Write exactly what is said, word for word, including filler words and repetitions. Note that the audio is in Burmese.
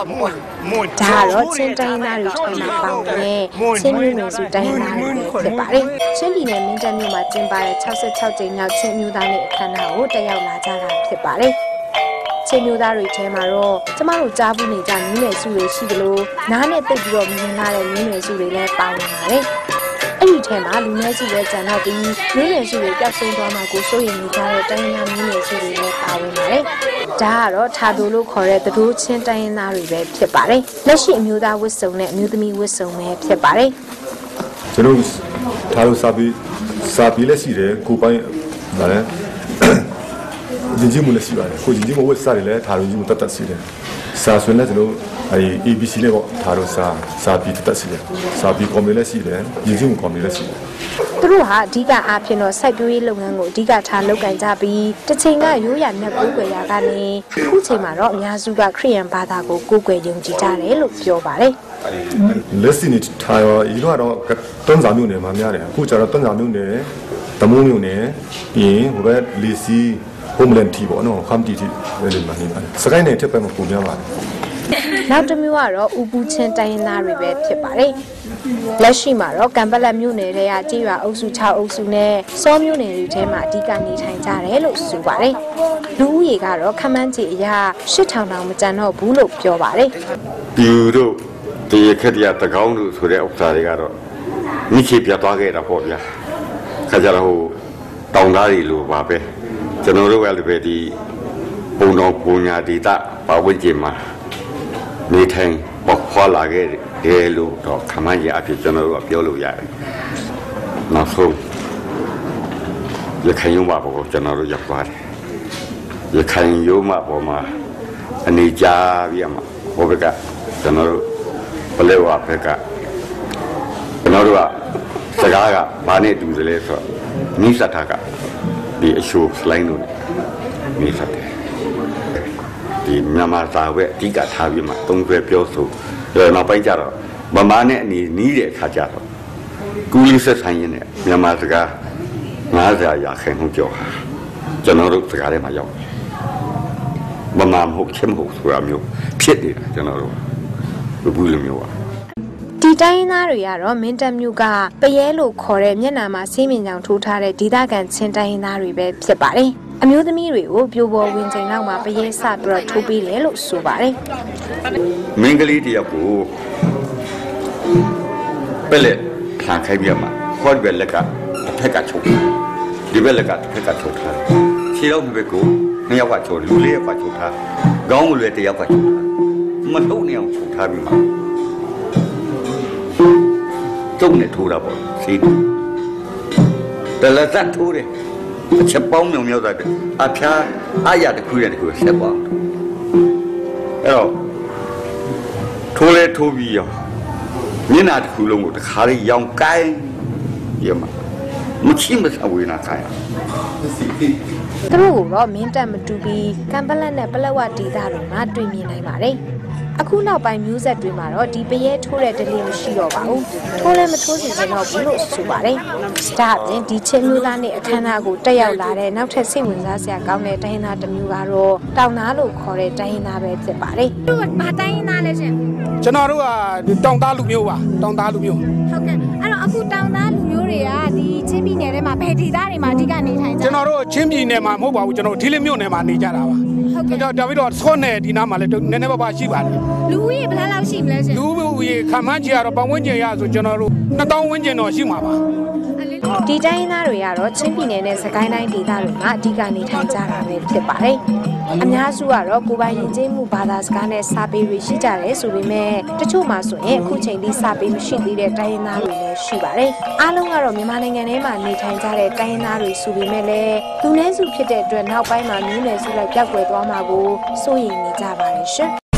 ဒါကတော့ချင်းတိုင်းသားတွေထဲမှာပေါင်းတဲ့ချင်းမျိုးနွယ်စုတိုင်းသားတွေဖြစ်ပါတယ်ချင်းပြည်နယ်မင်းတပ်မြို့မှာကျင်းပတဲ့၆၆ကြိမ်မြောက်ချင်းမျိုးသားနေ့အခမ်းအနားကိုတက်ရောက်လာကြတာဖြစ်ပါတယ်ချင်းမျိုးသားတွေထဲမှာတော့ကျမတို့ကြားဘူးနေကြမျိုးနွယ်စုတွေရှိသလိုနားနဲ့တိတ်ပြီးတော့မြင်လာတဲ့မျိုးနွယ်စုတွေလည်းပါဝင်ပါတယ်အဲ့ဒီထဲမှာလူနည်းစုရဲ့ဂျန်တော့ပြီးမျိုးနွယ်စုတွေပျောက်ဆုံးသွားမှာကိုစိုးရိမ်နေကြတဲ့တိုင်းရင်းသားမျိုးနွယ်စုတွေလည်းပါဝင်ပါတယ်။ဒါကတော့ထာတူလို့ခေါ်တဲ့သတို့ချင်းတိုင်းရင်းသားတွေပဲဖြစ်ပါတယ်။လက်ရှိအမျိုးသားဝတ်စုံနဲ့အမျိုးသမီးဝတ်စုံပဲဖြစ်ပါတယ်။ကျွန်တော်ထာတူစာပြီးစာပြီးလက်ရှိတယ်ကိုပိုင်းဗါလဲဂျင်းဂျင်းမလက်ရှိပါတယ်။ကိုဂျင်းဂျင်းမဝတ်စားတယ်လဲထာတူကြီးမတတ်တတ်စီတယ်။စာဆွေးနဲ့ကျွန်တော်အဲ A B C နဲ့ပေါ့ထာတူစာစာပြီးတတ်တတ်စီတယ်။စာပြီးကွန်ပလီလက်ရှိတယ်ဂျင်းဂျင်းကွန်ပလီလက်ရှိတယ်သူတို့ဟာအဓိကအားဖြင့်တော့စိုက်ပျိုးရေးလုပ်ငန်းကိုအဓိကထားလုပ်ကိုင်ကြပြီးတစ်ချိန်ကရိုးရာမြတ်ကိုးကွယ်ရာကနေအခုချိန်မှာတော့အများစုကခရစ်ယာန်ဘာသာကိုကိုးကွယ်ယုံကြည်ကြတယ်လို့ပြောပါတယ်လက်ရှိနေ့ထိုင်ရောဒီတော့တော့တွန်းစာမျိုးနယ်မှာများတယ်အခုကျတော့တွန်းစာမျိုးနယ်တမိုးမျိုးနယ်ပြီးရင်ဟိုဘက်လီစီဟိုမလန်တီပေါ့နော်ခမ်တီတီဝယ်လို့မှနေပါတယ်စကိုင်းနယ်ထက်ပဲမပုံများပါတယ်နောက်တစ်မျိုးကတော့ဥပူချင်းတိုင်းရင်းသားတွေပဲဖြစ်ပါတယ်လက်ရှိမှာတော့ကံပလက်မြို့နယ်တွေကကြေးရွာအုပ်စု၆အုပ်စုနဲ့စောမြို့နယ်တွေထဲမှာအဓိကနေထိုင်ကြတယ်လို့ဆိုပါတယ်လူဦးရေကတော့ခမန်းကြီးအရာ၈ထောင်တောင်မကျန်တော့ဘူးလို့ပြောပါတယ်ပြူတို့တရခက်ရတကောင်းတို့ဆိုတဲ့ဥစ္စာတွေကတော့မိချေပြသွားခဲ့တာပေါ့ဗျာခါကြတော့ဟိုတောင်သားတွေလိုပါပဲကျွန်တော်တို့ကလည်းပဲဒီပုံတော်ပုံညာဒေတာပတ်ဝန်းကျင်မှာနေထိုင်ပေါ်ခေါ်လာခဲ့တယ်လို့တော့ခမန်းကြီးအဖြစ်ကျွန်တော်တို့ကပြောလို့ရတယ်။နောက်ဆုံးရခိုင်ရုံးမှာပေါ့ကျွန်တော်တို့ရောက်သွားတယ်။ရခိုင်ရုံးမှာပေါ်မှာအနေကြပြမှာဟိုဘက်ကကျွန်တော်တို့ဘလဲဝဘက်ကကျွန်တော်တို့ကစကားကဘာနဲ့တူတယ်လဲဆိုတော့မိစတာကဒီအရှိုးစလိုင်းလို့မိစတယ်ဒီမြန်မာစာဝဲအဓိကထားပြီးမှသုံးဆွဲပြောဆိုတော့နောက်ပိုင်းကျတော့ဗမာနဲ့အနီးနီးတဲ့အခါကျတော့ကူလီဆက်ဆိုင်ရင်နဲ့မြန်မာစကားငါးဆယ်ရာခိုင်နှုန်းကျော်ဟာကျွန်တော်တို့စကားထဲမှာရောက်ဗမာမဟုတ်ချင်းမဟုတ်ဆိုတာမျိုးဖြစ်နေတာကျွန်တော်တို့ဘူးလိုမျိုးပါဒီတိုင်းသားတွေကတော့မင်းတပ်မြို့ကပရဲလို့ခေါ်တဲ့မျက်နှာမှာဆေးမြင်ကြောင်ထိုးထားတဲ့ဒေသခံချင်းတိုင်းသားတွေပဲဖြစ်ပါတယ်အမျိုးသမီးတွေကိုပြိုပေါ်ဝင်ချိန်လောက်မှာပရဲစပြီးတော့ထိုးပေးတယ်လို့ဆိုပါတယ်မင်းကလေးတယောက်ကိုပလက်ခံခိုင်းပြမှာခေါ်ပြလက်ကတစ်ဖက်ကချုပ်ဒီဘက်လက်ကတစ်ဖက်ကချုပ်ထားခြေတော့ဒီဘက်ကိုနှစ်ယောက်ကချုပ်လူလေးယောက်ကချုပ်ထားခေါင်းကိုလည်းတစ်ယောက်ကချုပ်ထားမတော့နေအောင်ချုပ်ထားပြီးမှာတုံးနဲ့ထိုးတာပေါ့စီးတလက်သက်ထိုးတယ်အချက်ပေါင်းမြောင်မြောက်တာအဖျားအရာတစ်ခုနဲ့တစ်ခုဆက်ပါအဲ့တော့ထိုးလဲထိုးပြီးရောမျက်နှာတစ်ခုလုံးကိုတစ်ခါလေးရောင်ကိုင်းရမှာမချီမစဝေးနာခိုင်းသူတို့ကတော့မင်းတက်မတူပြီးကံပလက်နဲ့ပလက်ဝဒေသတွေမှာတွေ့မြင်နိုင်ပါတယ်အခုနောက်ပိုင်းမျိုးဆက်တွေမှာတော့ဒီပရဲထိုးတဲ့ဒလေးမရှိတော့ပါဘူးထိုးလည်းမထိုးစီချင်တော့ဘူးလို့ဆိုပါတယ်ဒါအပြင်ဒီချင်းမျိုးသားနဲ့အခမ်းအနားကိုတက်ရောက်လာတဲ့နောက်ထပ်စိတ်ဝင်စားစရာကောင်းတဲ့တိုင်းရင်းသားတစ်မျိုးကတော့တောင်သားလို့ခေါ်တဲ့တိုင်းရင်းသားပဲဖြစ်ပါတယ်သူကဘာတိုင်းရင်းသားလဲရှင်ကျွန်တော်တို့ကတောင်သားလူမျိုးပါတောင်သားလူမျိုးဟုတ်ကဲ့အဲ့တော့အခုတောင်သားလူမျိုးတွေကဒီချင်းပြည်နယ်ထဲမှာဘယ်ဒေသတွေမှာအဓိကနေထိုင်ကြကျွန်တော်တို့ချင်းပြည်နယ်မှာမဟုတ်ပါဘူးကျွန်တော်ဒီလေးမြို့နယ်မှာနေကြတာပါဟုတ်ကဲ့ဒါပြီးတော့ဆွနယ်ဒီနားမှာလည်းနည်းနည်းပါးပါးရှိပါတယ်လူဦးရေဘယ်လောက်ရှိမလဲရှင်လူဦးရေခန့်မှန်းကြည့်ရတော့ပတ်ဝန်းကျင်ရဆိုကျွန်တော်တို့နှစ်သောင်းဝန်းကျင်တော့ရှိမှာပါဒီတိုင်းသားတွေကတော့ချင်းပြည်နယ်နဲ့စကိုင်းတိုင်းဒေသတွေမှာအဓိကနေထိုင်ကြတာပဲဖြစ်ပါတယ်အများစုကတော့ကိုယ်ပိုင်ယဉ်ကျေးမှုဘာသာစကားနဲ့စာပေတွေရှိကြတယ်ဆိုပေမဲ့တချို့မှာဆိုရင်အခုချိန်ထိစာပေမရှိသေးတဲ့တိုင်းရင်းသားတွေလည်းရှိပါတယ်အားလုံးကတော့မြန်မာနိုင်ငံထဲမှာနေထိုင်ကြတဲ့တိုင်းရင်းသားတွေဆိုပေမဲ့လည်းလူနည်းစုဖြစ်တဲ့အတွက်နောက်ပိုင်းမှာမျိုးနွယ်စုလိုက်ပြောက်ကွယ်သွားမှာကိုစိုးရိမ်နေကြပါတယ်ရှင်